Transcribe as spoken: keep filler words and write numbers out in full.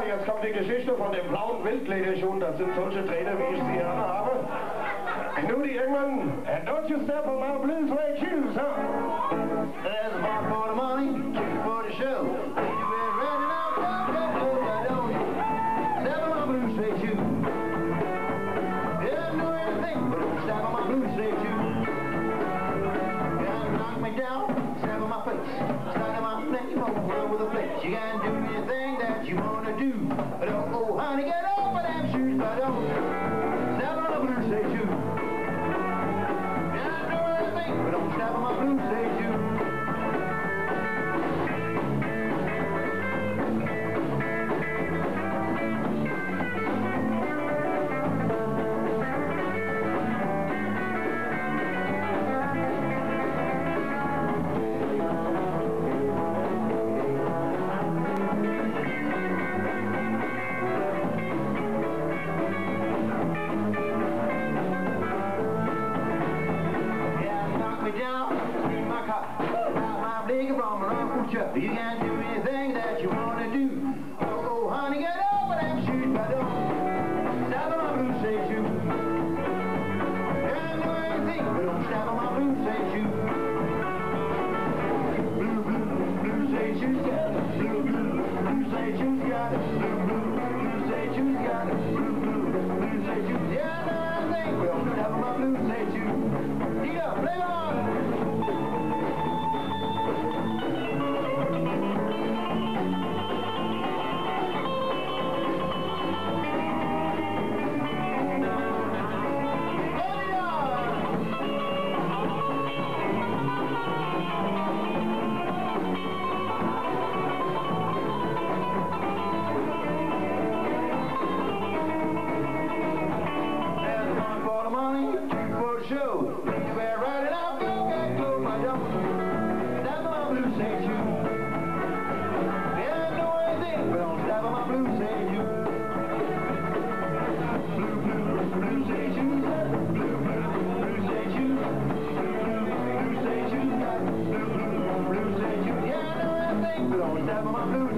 jetzt kommt die Geschichte von dem blauen Wildlederschuh. Das sind solche Trainer, wie ich sie gerne habe. And do the England, and don't you step on my blue suede shoes, huh? There's one for the money, two for the show. You been ready now, go, go, go, I don't step on my blue suede shoe. Didn't do anything but step on my blue suede shoe. You gotta knock me down, step on my face, start on my neck, you won't run with a place. You can't do anything that you wanna do. But don't go, honey, get off of them shoes, but don't step on my blue suede shoe. But don't step on my blue suede shoe. You can't do anything that you want to do. Oh, oh, honey, get over them shoes, but don't step on my blue suede shoe. Can't do anything, but don't step on my blue suede shoe. Blue, blue, blue suede shoes got it. Blue, blue, blue suede shoes got it. Blue, blue, blue suede shoes got it. Blue, blue, blue suede shoes. Yeah, no, I think we don't step on my blue suede shoe. Get up, play on. Step on my blue